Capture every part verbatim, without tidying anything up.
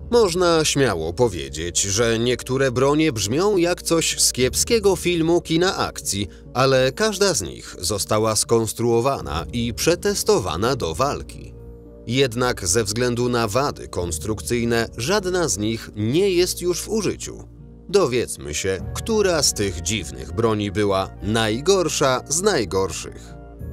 Można śmiało powiedzieć, że niektóre bronie brzmią jak coś z kiepskiego filmu kina akcji, ale każda z nich została skonstruowana i przetestowana do walki. Jednak ze względu na wady konstrukcyjne żadna z nich nie jest już w użyciu. Dowiedzmy się, która z tych dziwnych broni była najgorsza z najgorszych.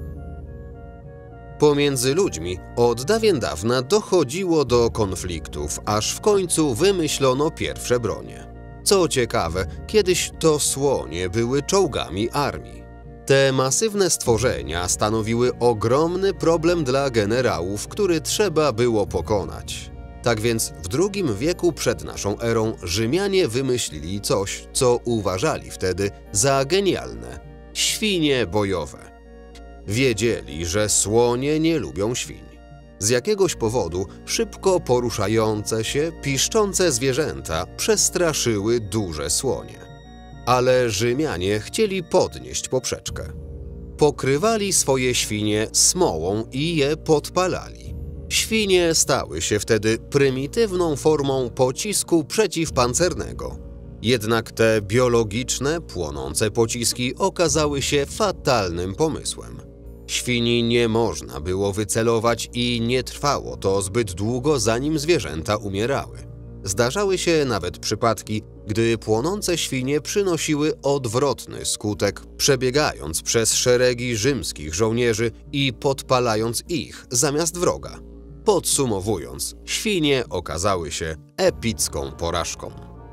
Pomiędzy ludźmi od dawien dawna dochodziło do konfliktów, aż w końcu wymyślono pierwsze bronie. Co ciekawe, kiedyś to słonie były czołgami armii. Te masywne stworzenia stanowiły ogromny problem dla generałów, który trzeba było pokonać. Tak więc w drugim wieku przed naszą erą Rzymianie wymyślili coś, co uważali wtedy za genialne – świnie bojowe. Wiedzieli, że słonie nie lubią świń. Z jakiegoś powodu szybko poruszające się, piszczące zwierzęta przestraszyły duże słonie. Ale Rzymianie chcieli podnieść poprzeczkę. Pokrywali swoje świnie smołą i je podpalali. Świnie stały się wtedy prymitywną formą pocisku przeciwpancernego. Jednak te biologiczne, płonące pociski okazały się fatalnym pomysłem. Świni nie można było wycelować i nie trwało to zbyt długo, zanim zwierzęta umierały. Zdarzały się nawet przypadki, gdy płonące świnie przynosiły odwrotny skutek, przebiegając przez szeregi rzymskich żołnierzy i podpalając ich zamiast wroga. Podsumowując, świnie okazały się epicką porażką.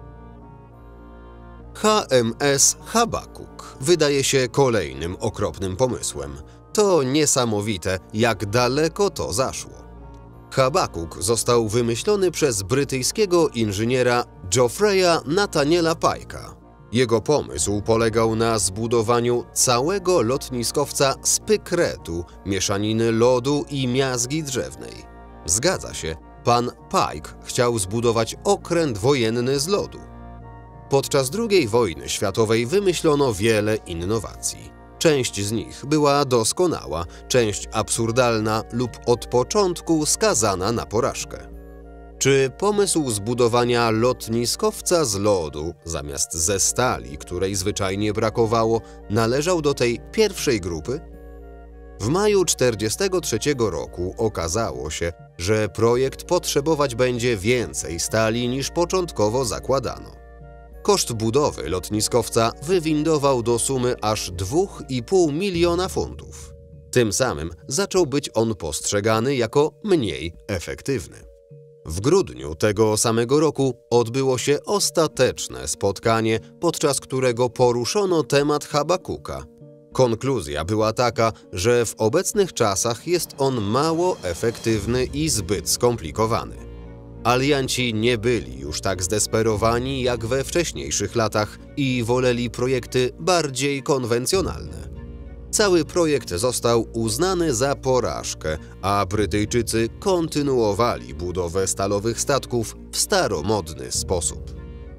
H M S Habakuk wydaje się kolejnym okropnym pomysłem. To niesamowite, jak daleko to zaszło. Habakuk został wymyślony przez brytyjskiego inżyniera Geoffreya Nathaniela Pike'a. Jego pomysł polegał na zbudowaniu całego lotniskowca z pykretu, mieszaniny lodu i miazgi drzewnej. Zgadza się, pan Pike chciał zbudować okręt wojenny z lodu. Podczas drugiej wojny światowej wymyślono wiele innowacji. Część z nich była doskonała, część absurdalna lub od początku skazana na porażkę. Czy pomysł zbudowania lotniskowca z lodu zamiast ze stali, której zwyczajnie brakowało, należał do tej pierwszej grupy? W maju tysiąc dziewięćset czterdziestego trzeciego roku okazało się, że projekt potrzebować będzie więcej stali niż początkowo zakładano. Koszt budowy lotniskowca wywindował do sumy aż dwa i pół miliona funtów. Tym samym zaczął być on postrzegany jako mniej efektywny. W grudniu tego samego roku odbyło się ostateczne spotkanie, podczas którego poruszono temat Habakuka. Konkluzja była taka, że w obecnych czasach jest on mało efektywny i zbyt skomplikowany. Alianci nie byli już tak zdesperowani jak we wcześniejszych latach i woleli projekty bardziej konwencjonalne. Cały projekt został uznany za porażkę, a Brytyjczycy kontynuowali budowę stalowych statków w staromodny sposób.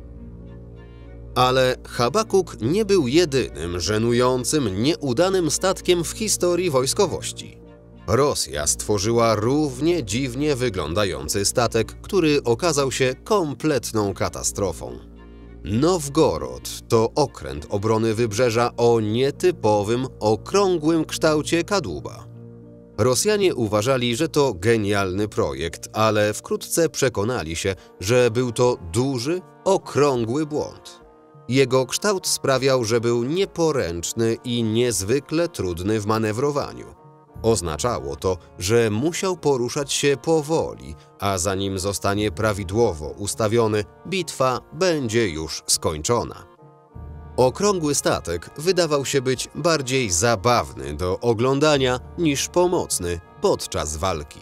Ale Habakuk nie był jedynym żenującym, nieudanym statkiem w historii wojskowości. Rosja stworzyła równie dziwnie wyglądający statek, który okazał się kompletną katastrofą. Nowgorod to okręt obrony wybrzeża o nietypowym, okrągłym kształcie kadłuba. Rosjanie uważali, że to genialny projekt, ale wkrótce przekonali się, że był to duży, okrągły błąd. Jego kształt sprawiał, że był nieporęczny i niezwykle trudny w manewrowaniu. Oznaczało to, że musiał poruszać się powoli, a zanim zostanie prawidłowo ustawiony, bitwa będzie już skończona. Okrągły statek wydawał się być bardziej zabawny do oglądania niż pomocny podczas walki.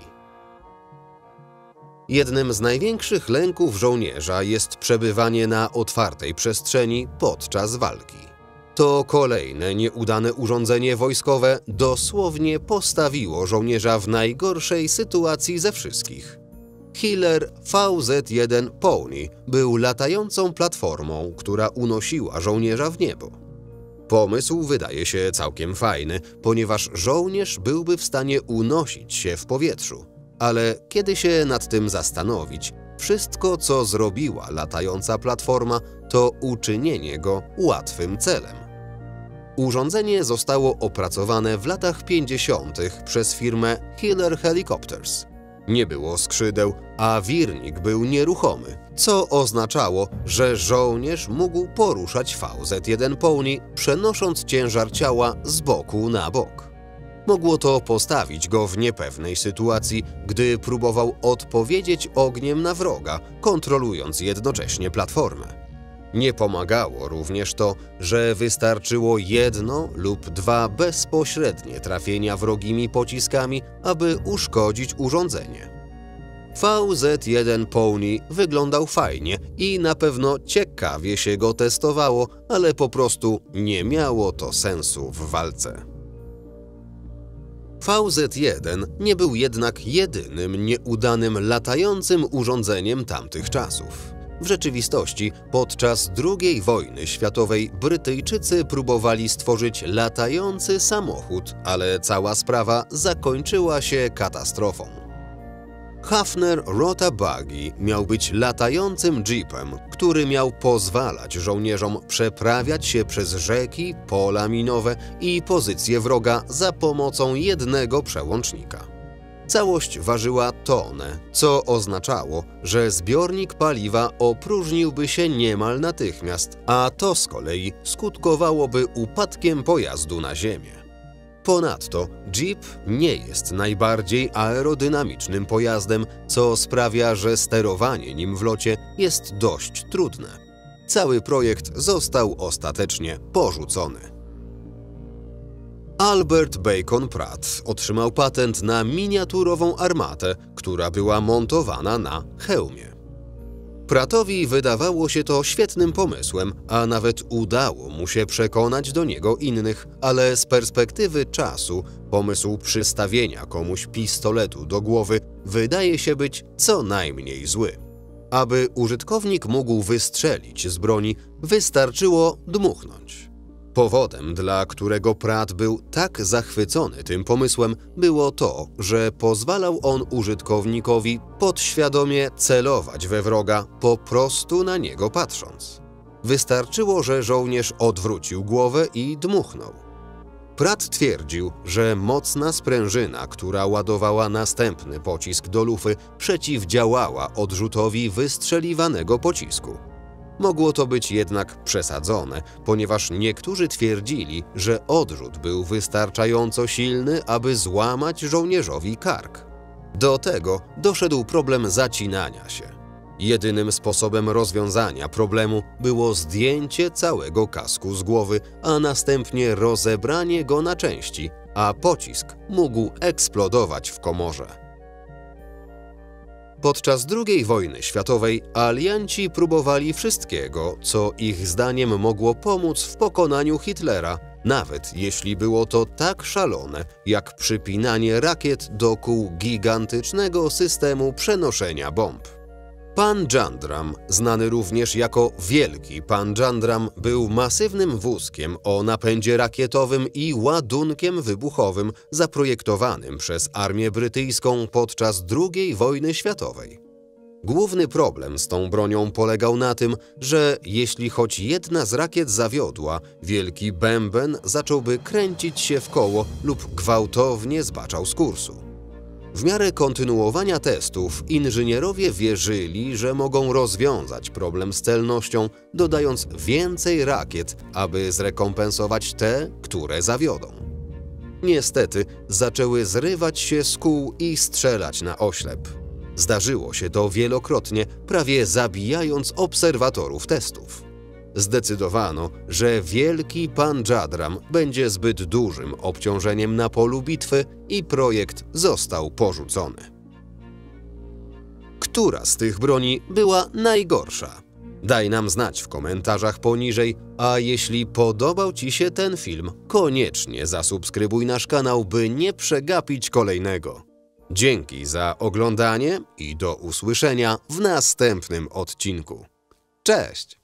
Jednym z największych lęków żołnierza jest przebywanie na otwartej przestrzeni podczas walki. To kolejne nieudane urządzenie wojskowe dosłownie postawiło żołnierza w najgorszej sytuacji ze wszystkich. Hiller V Z jeden Pony był latającą platformą, która unosiła żołnierza w niebo. Pomysł wydaje się całkiem fajny, ponieważ żołnierz byłby w stanie unosić się w powietrzu. Ale kiedy się nad tym zastanowić, wszystko, co zrobiła latająca platforma, to uczynienie go łatwym celem. Urządzenie zostało opracowane w latach pięćdziesiątych przez firmę Hiller Helicopters. Nie było skrzydeł, a wirnik był nieruchomy, co oznaczało, że żołnierz mógł poruszać V Z jeden Pony, przenosząc ciężar ciała z boku na bok. Mogło to postawić go w niepewnej sytuacji, gdy próbował odpowiedzieć ogniem na wroga, kontrolując jednocześnie platformę. Nie pomagało również to, że wystarczyło jedno lub dwa bezpośrednie trafienia wrogimi pociskami, aby uszkodzić urządzenie. V Z jeden Pony wyglądał fajnie i na pewno ciekawie się go testowało, ale po prostu nie miało to sensu w walce. V Z jeden nie był jednak jedynym nieudanym latającym urządzeniem tamtych czasów. W rzeczywistości podczas drugiej wojny światowej Brytyjczycy próbowali stworzyć latający samochód, ale cała sprawa zakończyła się katastrofą. Hafner Rota Buggy miał być latającym jeepem, który miał pozwalać żołnierzom przeprawiać się przez rzeki, pola minowe i pozycje wroga za pomocą jednego przełącznika. Całość ważyła tonę, co oznaczało, że zbiornik paliwa opróżniłby się niemal natychmiast, a to z kolei skutkowałoby upadkiem pojazdu na ziemię. Ponadto Jeep nie jest najbardziej aerodynamicznym pojazdem, co sprawia, że sterowanie nim w locie jest dość trudne. Cały projekt został ostatecznie porzucony. Albert Bacon Pratt otrzymał patent na miniaturową armatę, która była montowana na hełmie. Prattowi wydawało się to świetnym pomysłem, a nawet udało mu się przekonać do niego innych, ale z perspektywy czasu pomysł przystawienia komuś pistoletu do głowy wydaje się być co najmniej zły. Aby użytkownik mógł wystrzelić z broni, wystarczyło dmuchnąć. Powodem, dla którego Pratt był tak zachwycony tym pomysłem, było to, że pozwalał on użytkownikowi podświadomie celować we wroga, po prostu na niego patrząc. Wystarczyło, że żołnierz odwrócił głowę i dmuchnął. Pratt twierdził, że mocna sprężyna, która ładowała następny pocisk do lufy, przeciwdziałała odrzutowi wystrzeliwanego pocisku. Mogło to być jednak przesadzone, ponieważ niektórzy twierdzili, że odrzut był wystarczająco silny, aby złamać żołnierzowi kark. Do tego doszedł problem zacinania się. Jedynym sposobem rozwiązania problemu było zdjęcie całego kasku z głowy, a następnie rozebranie go na części, a pocisk mógł eksplodować w komorze. Podczas drugiej wojny światowej alianci próbowali wszystkiego, co ich zdaniem mogło pomóc w pokonaniu Hitlera, nawet jeśli było to tak szalone, jak przypinanie rakiet do kół gigantycznego systemu przenoszenia bomb. Panjandram, znany również jako Wielki Panjandram, był masywnym wózkiem o napędzie rakietowym i ładunkiem wybuchowym zaprojektowanym przez armię brytyjską podczas drugiej wojny światowej. Główny problem z tą bronią polegał na tym, że jeśli choć jedna z rakiet zawiodła, wielki bęben zacząłby kręcić się w koło lub gwałtownie zbaczał z kursu. W miarę kontynuowania testów inżynierowie wierzyli, że mogą rozwiązać problem z celnością, dodając więcej rakiet, aby zrekompensować te, które zawiodą. Niestety zaczęły zrywać się z kół i strzelać na oślep. Zdarzyło się to wielokrotnie, prawie zabijając obserwatorów testów. Zdecydowano, że Wielki Panjandram będzie zbyt dużym obciążeniem na polu bitwy i projekt został porzucony. Która z tych broni była najgorsza? Daj nam znać w komentarzach poniżej, a jeśli podobał Ci się ten film, koniecznie zasubskrybuj nasz kanał, by nie przegapić kolejnego. Dzięki za oglądanie i do usłyszenia w następnym odcinku. Cześć!